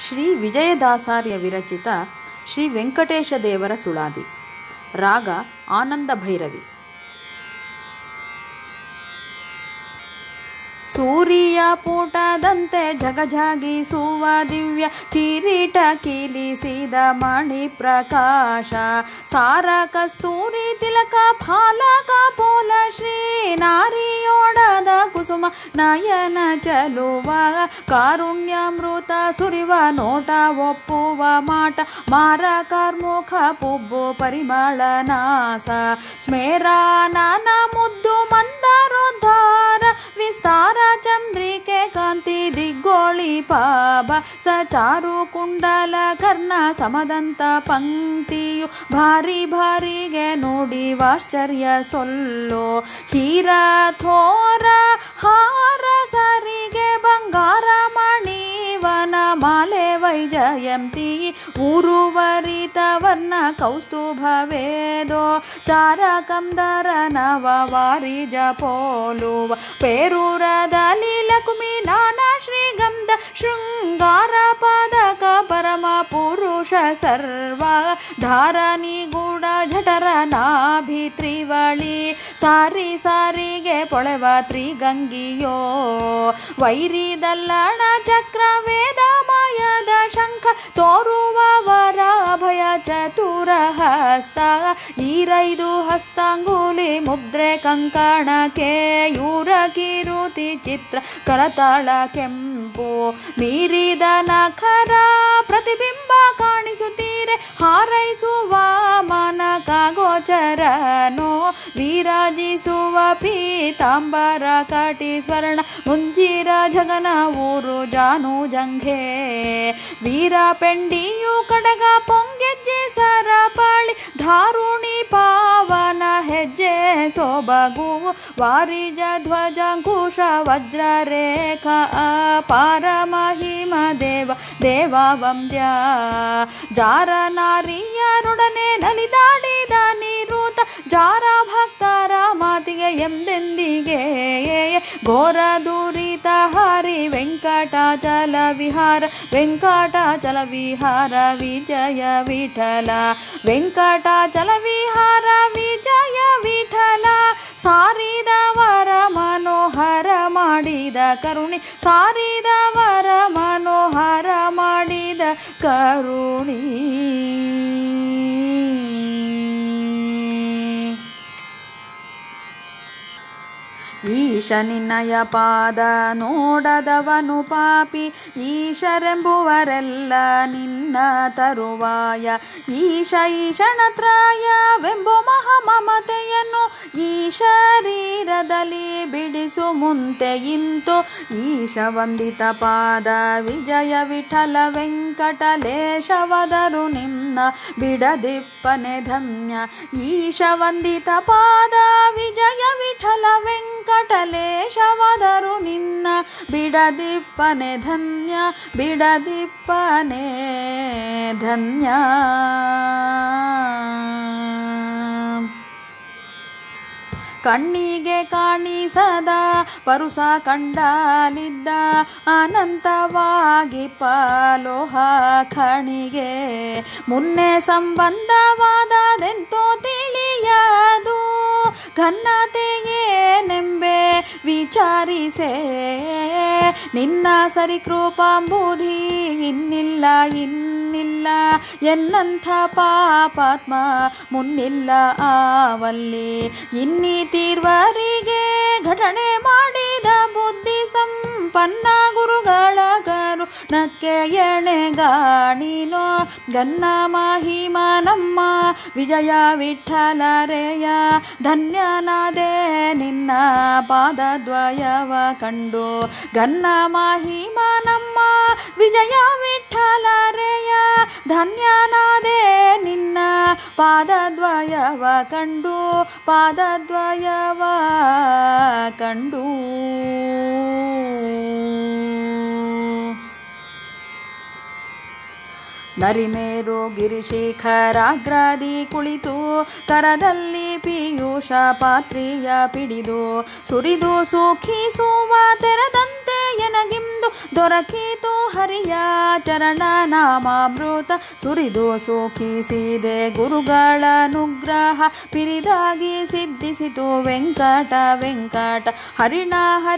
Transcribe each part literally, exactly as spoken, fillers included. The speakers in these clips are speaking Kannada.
ಶ್ರೀ ವಿಜಯದಾಸಾರ್ಯ ವಿರಚಿತ ಶ್ರೀ ವೆಂಕಟೇಶ ದೇವರ ಸುಳಾದಿ. ರಾಗ ಆನಂದ ಭೈರವಿ. ಸೂರ್ಯ ಪೂಟದಂತೆ ಜಗಜಾಗಿಸುವ ದಿವ್ಯ ಕಿರೀಟ ಕಿಲಿಸಿದ ಮಣಿ ಪ್ರಕಾಶ, ಸಾರ ಕಸ್ತೂರಿ ತಿಲಕ ಫಾಲಕ ಪೋಲ ಶ್ರೀ ನಾರಿಯೋಡದ ಕುಸುಮ ನಯನ ಚಲುವ, ಕಾರುಣ್ಯಾಮೃತ ಸುರಿವ ನೋಟ ಒಪ್ಪುವ ಮಾಟ, ಮಾರ ಕಾರ್ಮುಖ ಪುಬ್ಬು ಪರಿಮಳ ನಾಸ, ಸ್ಮೇರಾನನ ಮುದ್ದು ಮಂದರೋದ್ಧಾರ ವಿಸ್ತಾರ ಚಂದ್ರಿಕೆ ಕಾಂತಿ ದಿಗ್ಗೋಳಿ ಪಾಭ, ಸಚಾರು ಕುಂಡಲ ಕರ್ಣ ಸಮದಂತ ಪಂಕ್ತಿಯು ಭಾರಿ ಭಾರಿಗೆ ನೋಡಿ ವಾಶ್ಚರ್ಯ ಸೊಲ್ಲೋ, ಹೀರ ಥೋರ ಹಾರ ಸರಿಗೆ ಬಂಗಾರ ಮಣಿವನ ಮಾಲೆ ವೈಜಯಂತಿ, ಊರುವರಿತ ವರ್ಣ ಕೌಸ್ತುಭವೇದೋ ಚಾರ ಕಂದರ ನವ ವಾರಿಜ ಪೋಲುವ, ಪೇರೂರದಲ್ಲಿ ಲಕ್ಷ್ಮೀ ನಾನಾ ಶ್ರೀಗಂಧ ಶೃಂಗಾರ ಪದಕ ಪರಮ ಪುರುಷ ಸರ್ವ, ಧಾರಣಿ ಗೂಢ ಜಠರ ನಾಭಿ ತ್ರಿವಳಿ, ಸಾರಿ ಸಾರಿಗೆ ಪೊಳೆವ ತ್ರಿಗಂಗಿಯೋ, ವೈರಿದಲ್ಲಣ ಚಕ್ರ ವೇದಮಯದ ಶಂಖ ತೋರುವ ವರ ಅಭಯ ಚತುರ ಹಸ್ತ, ಈರೈದು ಹಸ್ತಾಂಗುಲಿ ಮುದ್ರೆ ಕಂಕಣ ಕೇಯೂರ ಕಿರುತಿ ಚಿತ್ರ ಕರತಾಳ ಕೆಂಪು, ಮೀರಿದ ನಖರ ಪ್ರತಿಬಿಂಬ ಕಾಣಿಸುತ್ತೀರೆ ಹಾರೈಸುವ ಮನಕ ಗೋಚರನೋ, ವಿರಾಜಿಸುವ ಪೀತಾಂಬರ ಕಟಿ ಸ್ವರ್ಣ ಮುಂಜಿರ ಜಗನ ಊರು ಜಾನು ಜಂಘೆ, ವೀರ ಪೆಂಡಿಯು ಕಡಗ ಪೊಂಗೆಜ್ಜೆ ಸರಪಳಿ ಧಾರುಣಿ ಪಾವನ ಹೆಜ್ಜೆ ಸೊಬಗು, ವಾರಿಜ ಧ್ವಜಾಂಕುಶ ವಜ್ರ ರೇಖಾ ಅಪಾರ ಮಹಿಮ ದೇವ ದೇವ ವಂದ್ಯ, ಜಾರ ನಾರಿಯರೊಡನೆ ನಲಿದಾಡಿದ ನಿರುತ ಜಾರ ಭಕ್ತರ ಮಾತಿಗೆ ಎಂದೆಂದಿಗೆ, ಘೋರ ದುರಿತ ಹರಿ ವೆಂಕಟಾಚಲ ವಿಹಾರ ವೆಂಕಟಾಚಲ ವಿಹಾರ ವಿಜಯ ವಿಠಲ, ವೆಂಕಟಾಚಲ ವಿಹಾರ ವಿಜಯ ವಿಠಲ, ಸಾರಿದವರ ಮನೋಹರ ಮಾಡಿದ ಕರುಣಿ, ಸಾರಿದವರ ಮನೋಹರ ಮಾಡಿದ ಕರುಣಿ. ಈಶ ನಿನ್ನಯ ಪಾದ ನೋಡದವನು ಪಾಪಿ, ಈಶರೆಂಬುವರೆಲ್ಲ ನಿನ್ನ ತರುವಾಯ, ಈಶ ಈಶಣತ್ರಯವೆಂಬೋ ಮಹಾಮಮತೆಯನ್ನು ಈ ಶರೀರದಲ್ಲಿ ಬಿಡಿಸು ಮುಂತೆ ಇಂತು, ಈಶ ವಂದಿತ ಪಾದ ವಿಜಯ ವಿಠಲ ವೆಂಕಟಲೇಶವದರು ನಿನ್ನ ಬಿಡದಿಪ್ಪನೆ ಧನ್ಯ, ಈಶ ವಂದಿತ ಪಾದ ವಿಜಯ ವಿಠಲ ವೆಂಕಟಲೇಶವದರು ನಿನ್ನ ಬಿಡದಿಪ್ಪನೆ ಧನ್ಯ ಬಿಡದಿಪ್ಪನೆ ಧನ್ಯ. ಕಣ್ಣಿಗೆ ಕಾಣಿಸದ ಪರುಸ ಕಂಡಲಿದ್ದ ಅನಂತವಾಗಿ ಪಾಲೋಹ ಖಣಿಗೆ, ಮುನ್ನೆ ಸಂಬಂಧವಾದದೆಂತೋ ತಿಳಿಯದು ಘನ್ನತೆಯೇನೆಂಬೆ ವಿಚಾರಿಸೆ, ನಿನ್ನ ಸರಿಕೃಪಾಂಬುಧಿ ಇನ್ನಿಲ್ಲ ಇನ್ನಿಲ್ಲ ಎನ್ನಂಥ ಪಾಪಾತ್ಮ ಮುನ್ನಿಲ್ಲ ಆವಲ್ಲಿ, ಇನ್ನಿತೀರ್ವರಿಗೆ ಘಟನೆ ಮಾಡಿದ ಬುದ್ಧಿ ಸಂಪನ್ನ ಗುರುಗಳ ಕರುಣಕ್ಕೆ ಎಣೆಗಾಣಿನೋ, ಗನ್ನ ಮಹಿಮ ನಮ್ಮ ವಿಜಯ ವಿಠಲರೆಯ, ಧನ್ಯನಾದೆ ನಿನ್ನ ಪಾದದ್ವಯವ ಕಂಡು, ಗನ್ನ ಮಹಿಮ ನಮ್ಮ ವಿಜಯ ವಿಠಲರೆಯ, ಧನ್ಯನಾದೆ ನಿನ್ನ ಪಾದದ್ವಯವ ಕಂಡು ಪಾದದ್ವಯವ ಕಂಡು. ನರಿಮೇರು ಗಿರಿಶಿಖರಾಗ್ರಾದಿ ಕುಳಿತು ಕರದಲ್ಲಿ ಪೀಯೂಷ ಪಾತ್ರಿಯ ಪಿಡಿದು ಸುರಿದು ಸುಖಿಸುವ ತೆರದಂತೆ ಎನಗಿಂದು ದೊರಕಿತು ಹರಿಯ ಚರಣ ನಾಮಾಮೃತ ಸುರಿದು ಸೂಖಿಸಿದೆ ಗುರುಗಳ ಅನುಗ್ರಹ ಪಿರಿದಾಗಿ ಸಿದ್ಧಿಸಿತು ವೆಂಕಟ ವೆಂಕಟ ಹರಿಣ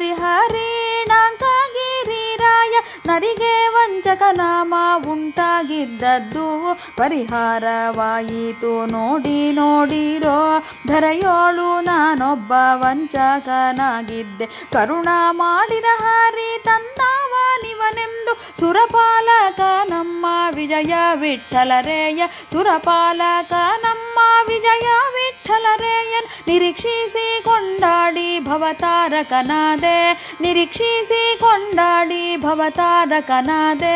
ಹರಿಹರಿಣಾಂಕಗಿರಿರಾಯ ನರಿಗೆ ವಂಚಕ ನಾಮ ಉಂಟಾಗಿದ್ದದ್ದು ಪರಿಹಾರವಾಯಿತು ನೋಡಿ ನೋಡಿರೋ ಧರೆಯೋಳು ನಾನೊಬ್ಬ ವಂಚಕನಾಗಿದ್ದೆ ಕರುಣ ಮಾಡಿದ ಹರಿ ತನ್ನವನಿವನೆಂದು ಸುರಪಾಲಕ ನಮ್ಮ ವಿಜಯ ವಿಠಲರೇಯ ಸುರಪಾಲಕ ನಮ್ಮ ವಿಜಯ ವಿಠಲರೇಯನ್ ನಿರೀಕ್ಷಿಸಿ ಕೊಂಡಾಡಿ ಭವತಾರಕನಾದೆ ನಿರೀಕ್ಷಿಸಿ ಕೊಂಡಾಡಿ ಭವತಾರಕನಾದೆ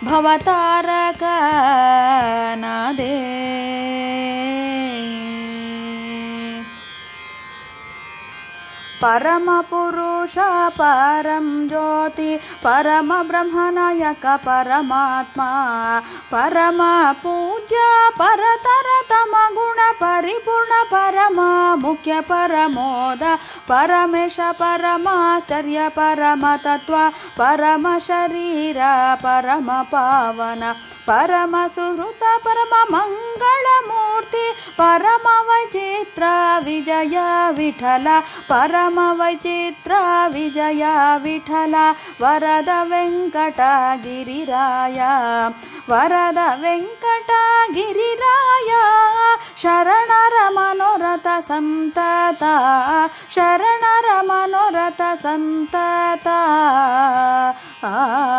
ಭವತಾರಕನಾದೆ ಪರಮ ಪುರುಷ ಪರಂ ಜ್ಯೋತಿ ಪರಮ ಬ್ರಹ್ಮನಾಯಕ ಪರಮಾತ್ಮ ಪರಮ ಪೂಜ್ಯ ಪರತರತಮ ಗುಣ ಪರಿಪೂರ್ಣ ಪರಮ ಮುಖ್ಯ ಪರಮೋದ ಪರಮೇಶ ಪರಮಾಶ್ಚರ್ಯ ಪರಮ ತತ್ವ ಪರಮ ಶರೀರ ಪರಮ ಪಾವನ ಪರಮ ಸುಹೃತ ಪರಮ ಮಂಗಳ ಮೂರ್ತಿ ಪರಮ ವೈಚಿತ್ರ ವಿಜಯ ವಿಠಲ ಪರಮ ವೈಚಿತ್ರ ವಿಜಯ ವಿಠಲ ವರದ ವೆಂಕಟ ಗಿರಿರಾಯ ವರದ ವೆಂಕಟ ಗಿರಿರಾಯ ಶರಣರ ಮನೋರಥ ಸಂತತ ಶರಣರ ಮನೋರಥ ಸಂತತ ಆ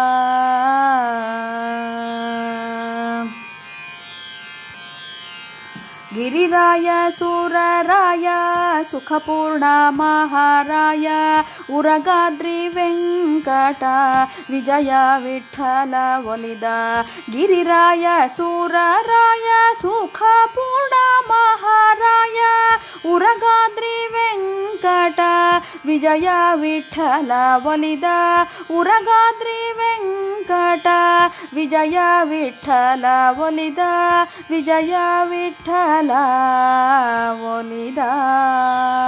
ಗಿರಿರಾಯ ಸೂರರಾಯ ಸುಖಪೂರ್ಣ ಮಹಾರಾಯ ಉರಗಾದ್ರಿ ವೆಂಕಟ ವಿಜಯ ವಿಠಲ ಒಲಿದ ಗಿರಿರಾಯ ಸೂರರಾಯ ಸುಖಪೂರ್ಣ ಮಹಾರಾಯ ಉರಗಾದ್ರಿ ವೆಂಕಟ ವಿಜಯ ವಿಠಲ ಒಲಿದ ಉರಗಾದ್ರಿ ವೆಂಕಟ ವಿಜಯ ವಿಠಲ ಒಲಿದ ವಿಜಯ ವಿಠಲ ಒಲಿದ